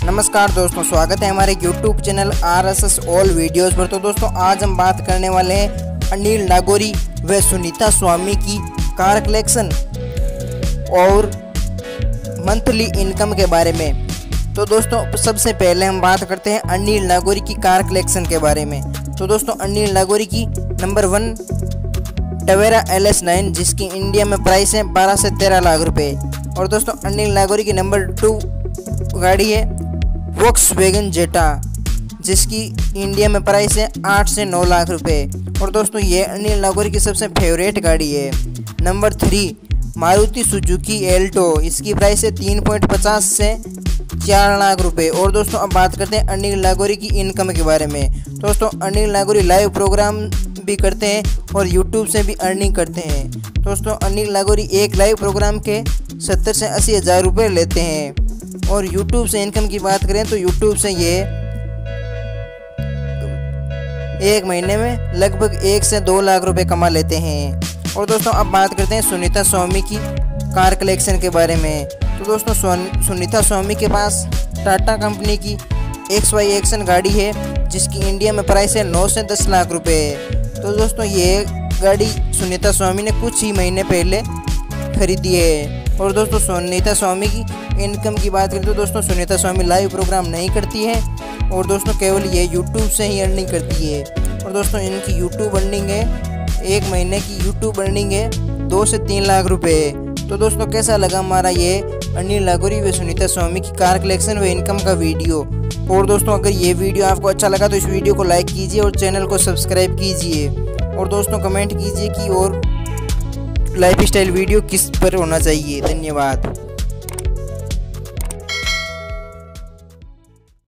नमस्कार दोस्तों, स्वागत है हमारे YouTube channel RSS all videos पर। तो दोस्तों आज हम बात करने वाले हैं अनिल नागौरी व सुनीता स्वामी की कार कलेक्शन और मंथली इनकम के बारे में। तो दोस्तों सबसे पहले हम बात करते हैं अनिल नागौरी की कार कलेक्शन के बारे में। तो दोस्तों अनिल नागौरी की नंबर 1 टवेरा LS9 जिसकी इंडिया में प्राइस है 12 से 13 लाख रुपए। और दोस्तों अनिल नागौरी की नंबर 2 गाड़ी है वोक्सवैगन जेटा जिसकी इंडिया में प्राइस है 8 से 9 लाख रुपए। और दोस्तों ये अनिल नागौरी की सबसे फेवरेट गाड़ी है। नंबर 3 मारुति सुजुकी एल्टो, इसकी प्राइस है 3.50 से 4 लाख रुपए। और दोस्तों अब बात करते हैं अनिल नागौरी की इनकम के बारे में। दोस्तों अनिल नागौरी लाइव प्रोग्राम भी करते हैं और यूट्यूब से भी अर्निंग करते हैं। दोस्तों अनिल नागौरी एक लाइव प्रोग्राम के 70 से 80 हज़ार रुपये लेते हैं। और YouTube से इनकम की बात करें तो YouTube से ये एक महीने में लगभग 1 से 2 लाख रुपए कमा लेते हैं। और दोस्तों अब बात करते हैं सुनीता स्वामी की कार कलेक्शन के बारे में। तो दोस्तों सुनीता स्वामी के पास टाटा कंपनी की XY एक्शन गाड़ी है जिसकी इंडिया में प्राइस है 9 से 10 लाख रुपए। तो दोस्तों ये गाड़ी सुनीता स्वामी ने कुछ ही महीने पहले खरीदी है। और दोस्तों सुनीता स्वामी की इनकम की बात करें तो दोस्तों सुनीता स्वामी लाइव प्रोग्राम नहीं करती है और दोस्तों केवल ये YouTube से ही अर्निंग करती है। और दोस्तों इनकी YouTube अर्निंग है, एक महीने की YouTube अर्निंग है 2 से 3 लाख रुपए। तो दोस्तों कैसा लगा हमारा ये अनिल नागौरी व सुनीता स्वामी की कार कलेक्शन व इनकम का वीडियो। और दोस्तों अगर ये वीडियो आपको अच्छा लगा तो इस वीडियो को लाइक कीजिए और चैनल को सब्सक्राइब कीजिए। और दोस्तों कमेंट कीजिए कि और लाइफस्टाइल वीडियो किस पर होना चाहिए। धन्यवाद।